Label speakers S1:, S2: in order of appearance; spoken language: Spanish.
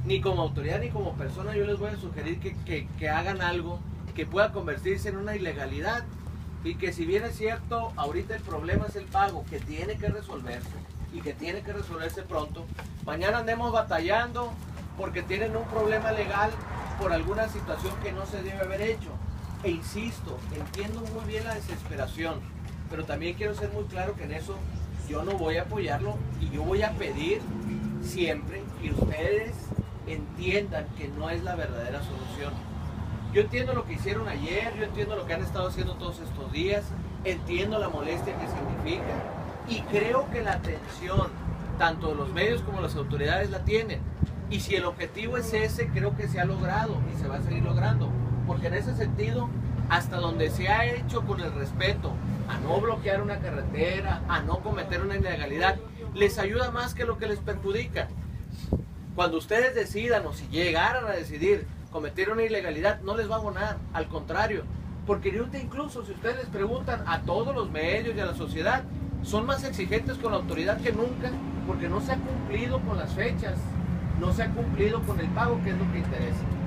S1: ni como autoridad ni como persona yo les voy a sugerir que hagan algo que pueda convertirse en una ilegalidad. Y que si bien es cierto, ahorita el problema es el pago, que tiene que resolverse y que tiene que resolverse pronto, mañana andemos batallando porque tienen un problema legal por alguna situación que no se debe haber hecho. E insisto, entiendo muy bien la desesperación, pero también quiero ser muy claro que en eso yo no voy a apoyarlo y yo voy a pedir siempre que ustedes entiendan que no es la verdadera solución. Yo entiendo lo que hicieron ayer, yo entiendo lo que han estado haciendo todos estos días, entiendo la molestia que significa y creo que la atención, tanto de los medios como las autoridades la tienen. Y si el objetivo es ese, creo que se ha logrado y se va a seguir logrando. Porque en ese sentido, hasta donde se ha hecho con el respeto a no bloquear una carretera, a no cometer una ilegalidad, les ayuda más que lo que les perjudica. Cuando ustedes decidan o si llegaran a decidir cometer una ilegalidad, no les va a abonar, al contrario. Porque ahorita incluso si ustedes les preguntan a todos los medios y a la sociedad, son más exigentes con la autoridad que nunca porque no se ha cumplido con las fechas, no se ha cumplido con el pago, que es lo que interesa.